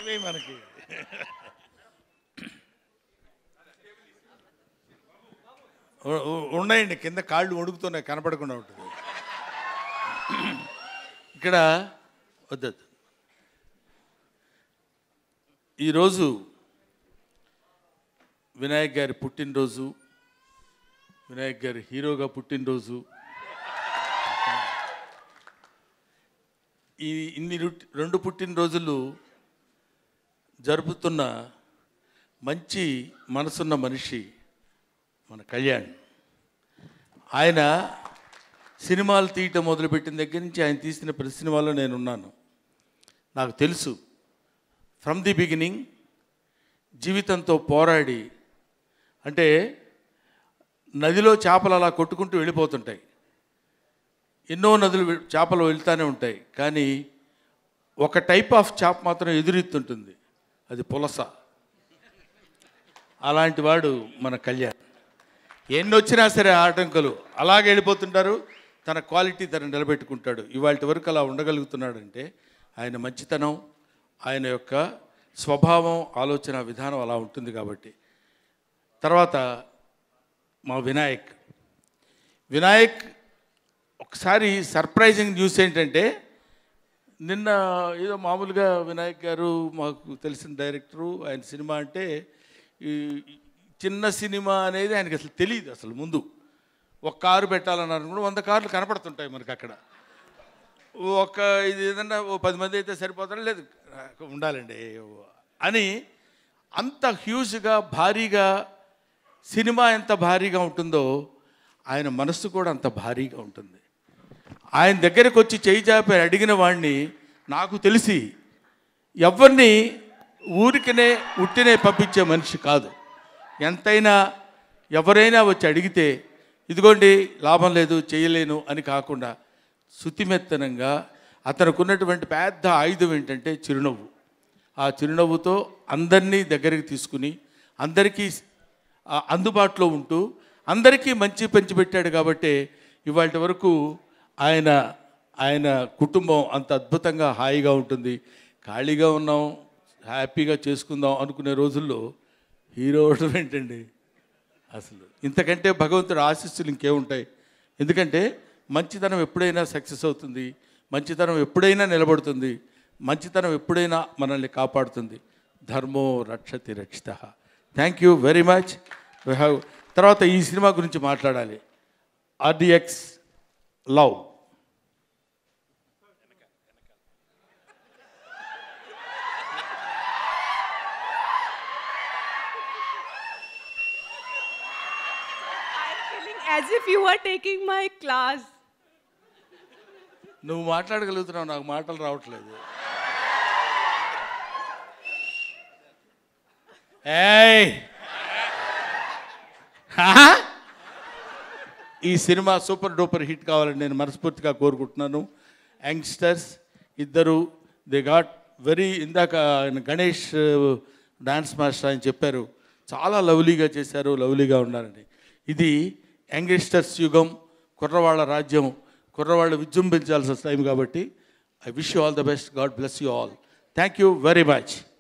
ఏమే మనకి ఉన్నాయండి, కింద కాళ్ళు వణుకుతున్నాయి, కనపడకుండా ఉంటుంది. ఇక్కడ వద్దు. ఈరోజు వినాయక్ గారి పుట్టినరోజు, వినాయక్ గారి హీరోగా పుట్టినరోజు. ఇన్ని 2 పుట్టినరోజులు జరుపుతున్న మంచి మనసున్న మనిషి మన కళ్యాణ్. ఆయన సినిమాలు తీయటం మొదలుపెట్టిన దగ్గర నుంచి ఆయన తీసిన ప్రతి సినిమాలో నేనున్నాను. నాకు తెలుసు ఫ్రమ్ ది బిగినింగ్ జీవితంతో పోరాడి, అంటే నదిలో చేపలు అలా కొట్టుకుంటూ వెళ్ళిపోతుంటాయి, ఎన్నో నదులు చేపలు వెళ్తూనే ఉంటాయి, కానీ ఒక టైప్ ఆఫ్ చేప మాత్రం ఎదురెత్తుంటుంది, అది పులస. అలాంటి వాడు మన కళ్యాణ్. ఎన్ని వచ్చినా సరే ఆటంకులు అలాగే వెళ్ళిపోతుంటారు, తన క్వాలిటీ తను నిలబెట్టుకుంటాడు. ఇవాళ వరకు అలా ఉండగలుగుతున్నాడంటే ఆయన మంచితనం, ఆయన యొక్క స్వభావం, ఆలోచన విధానం అలా ఉంటుంది కాబట్టి. తర్వాత మా వినాయక్ ఒకసారి సర్ప్రైజింగ్ న్యూస్ ఏంటంటే, నిన్న ఏదో మామూలుగా వినాయక్ గారు మాకు తెలిసిన డైరెక్టరు, ఆయన సినిమా అంటే ఈ చిన్న సినిమా అనేది ఆయనకి అసలు తెలియదు. అసలు ముందు ఒక కారు పెట్టాలన్నారు కూడా 100 కార్లు కనపడుతుంటాయి మనకి అక్కడ. ఇది ఏదన్నా 10 మంది అయితే సరిపోతారా, లేదు ఉండాలండి అని అంత హ్యూజ్గా భారీగా సినిమా ఎంత భారీగా ఉంటుందో ఆయన మనస్సు కూడా అంత భారీగా ఉంటుంది. ఆయన దగ్గరకు వచ్చి చేయి చాపి అడిగిన వాడిని నాకు తెలిసి ఎవరిని ఊరికనే ఉట్టినే పంపించే మనిషి కాదు. ఎంతైనా ఎవరైనా వచ్చి అడిగితే ఇదిగోండి లాభం లేదు చేయలేను అని కాకుండా శుతిమెత్తనంగా అతనుకున్నటువంటి పెద్ద ఆయుధం ఏంటంటే చిరునవ్వు. ఆ చిరునవ్వుతో అందరినీ దగ్గరికి తీసుకుని అందరికీ అందుబాటులో ఉంటూ అందరికీ మంచి పంచిపెట్టాడు. కాబట్టి ఇవాళ వరకు ఆయన కుటుంబం అంత అద్భుతంగా హాయిగా ఉంటుంది. ఖాళీగా ఉన్నాం, హ్యాపీగా చేసుకుందాం అనుకునే రోజుల్లో హీరో అవడం ఏంటండి, అసలు ఇంతకంటే భగవంతుడు ఆశీస్సులు ఇంకేముంటాయి. ఎందుకంటే మంచితనం ఎప్పుడైనా సక్సెస్ అవుతుంది, మంచితనం ఎప్పుడైనా నిలబడుతుంది, మంచితనం ఎప్పుడైనా మనల్ని కాపాడుతుంది. ధర్మో రక్షతి రక్షిత. Thank you very much. తర్వాత ఈ సినిమా గురించి మాట్లాడాలి. RDX love. As if you were taking my class. నువ్వు మాట్లాడగలుగుతున్నావు, నాకు మాటలు రావట్లేదు. ఏయ్, ఈ సినిమా సూపర్ డూపర్ హిట్ కావాలని నేను మనస్ఫూర్తిగా కోరుకుంటున్నాను. యంగ్స్టర్స్ ఇద్దరు దే గాట్ వెరీ, ఇందాక గణేష్ డాన్స్ మాస్టర్ ఆయన చెప్పారు, చాలా లవ్లీగా చేశారు, లవ్లీగా ఉన్నారని. ఇది యంగ్స్టర్స్ యుగం, కుర్రవాళ్ళ రాజ్యం, కుర్రవాళ్ళు విజృంభించాల్సిన టైం కాబట్టి I wish you all the best. God bless you all. Thank you very much.